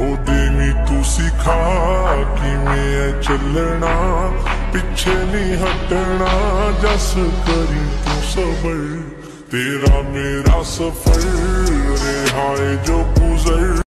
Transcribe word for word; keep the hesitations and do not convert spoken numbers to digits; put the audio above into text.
ओ देवी तू सिखा किवें चलना, पिछे नहीं हटना, जस करी तू सबर। तेरा मेरा सफर रिहाए जो गुजर